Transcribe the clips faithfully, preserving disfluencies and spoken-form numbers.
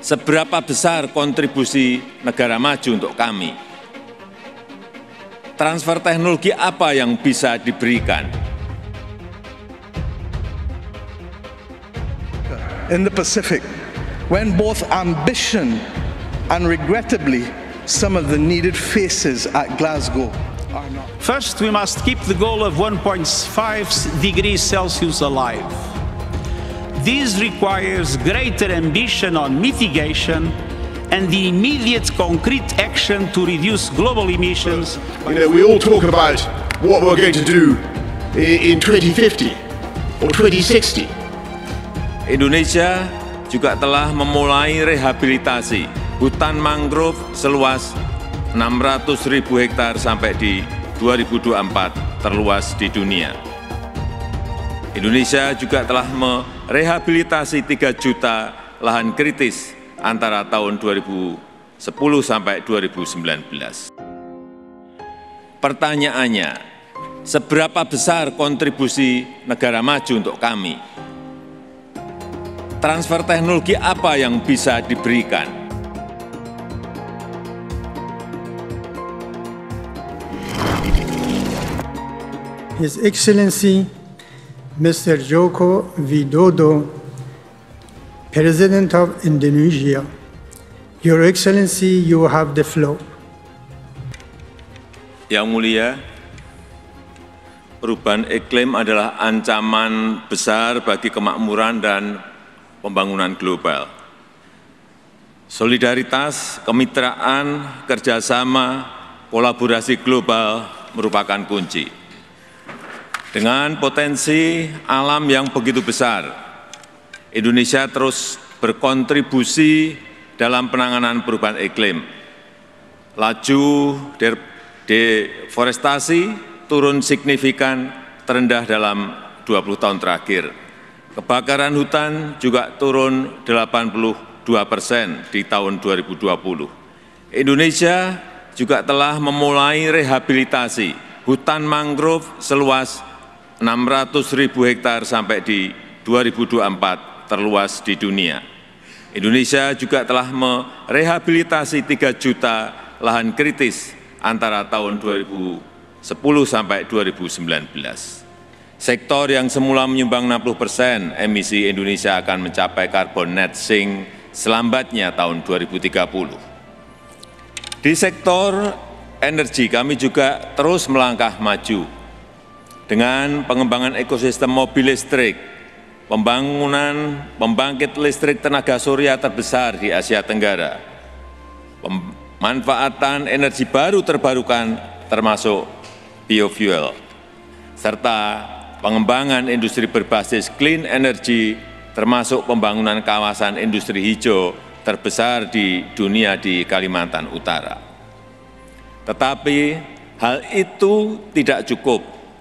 seberapa besar kontribusi negara maju untuk kami? Transfer teknologi apa yang bisa diberikan? In the Pacific, when both ambition and regrettably some of the needed faces at Glasgow are not. First, we must keep the goal of one point five degrees Celsius alive. This requires greater ambition on mitigation and the immediate concrete action to reduce global emissions. You know, we all talk about what we're going to do in twenty fifty or twenty sixty. Indonesia juga telah memulai rehabilitasi hutan mangrove seluas enam ratus ribu hektar sampai di dua ribu dua puluh empat terluas di dunia. Indonesia juga telah merehabilitasi tiga juta lahan kritis antara tahun dua ribu sepuluh sampai dua ribu sembilan belas. Pertanyaannya, seberapa besar kontribusi negara maju untuk kami? Transfer teknologi apa yang bisa diberikan? His Excellency Mister Joko Widodo, President of Indonesia. Your Excellency, you have the floor. Yang mulia, perubahan iklim adalah ancaman besar bagi kemakmuran dan pembangunan global. Solidaritas, kemitraan, kerjasama, kolaborasi global merupakan kunci. Dengan potensi alam yang begitu besar, Indonesia terus berkontribusi dalam penanganan perubahan iklim. Laju deforestasi turun signifikan terendah dalam dua puluh tahun terakhir. Kebakaran hutan juga turun delapan puluh dua persen di tahun dua ribu dua puluh. Indonesia juga telah memulai rehabilitasi hutan mangrove seluas enam ratus ribu hektar sampai di dua ribu dua puluh empat terluas di dunia. Indonesia juga telah merehabilitasi tiga juta lahan kritis antara tahun dua ribu sepuluh sampai dua ribu sembilan belas. Sektor yang semula menyumbang enam puluh persen emisi Indonesia akan mencapai carbon net sink selambatnya tahun dua ribu tiga puluh. Di sektor energi kami juga terus melangkah maju dengan pengembangan ekosistem mobil listrik, pembangunan pembangkit listrik tenaga surya terbesar di Asia Tenggara, pemanfaatan energi baru terbarukan termasuk biofuel, serta pengembangan industri berbasis clean energy termasuk pembangunan kawasan industri hijau terbesar di dunia di Kalimantan Utara. Tetapi hal itu tidak cukup.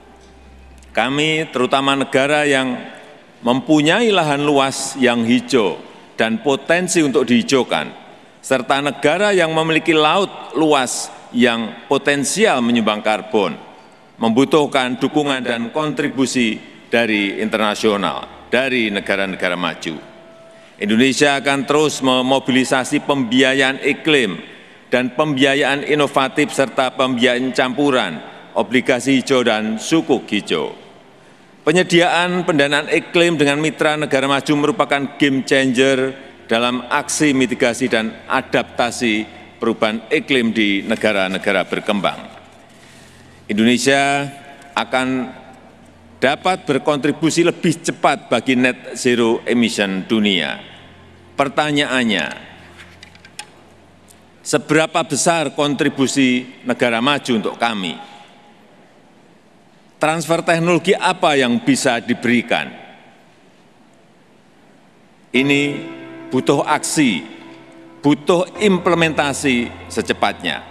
Kami, terutama negara yang mempunyai lahan luas yang hijau dan potensi untuk dihijaukan, serta negara yang memiliki laut luas yang potensial menyumbang karbon, membutuhkan dukungan dan kontribusi dari internasional, dari negara-negara maju. Indonesia akan terus memobilisasi pembiayaan iklim dan pembiayaan inovatif serta pembiayaan campuran, obligasi hijau dan sukuk hijau. Penyediaan pendanaan iklim dengan mitra negara maju merupakan game changer dalam aksi mitigasi dan adaptasi perubahan iklim di negara-negara berkembang. Indonesia akan dapat berkontribusi lebih cepat bagi net zero emission dunia. Pertanyaannya, seberapa besar kontribusi negara maju untuk kami? Transfer teknologi apa yang bisa diberikan? Ini butuh aksi, butuh implementasi secepatnya.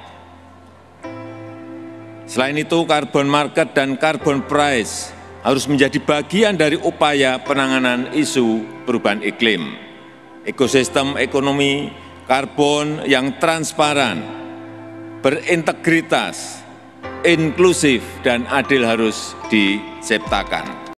Selain itu, carbon market dan carbon price harus menjadi bagian dari upaya penanganan isu perubahan iklim. Ekosistem ekonomi karbon yang transparan, berintegritas, inklusif, dan adil harus diciptakan.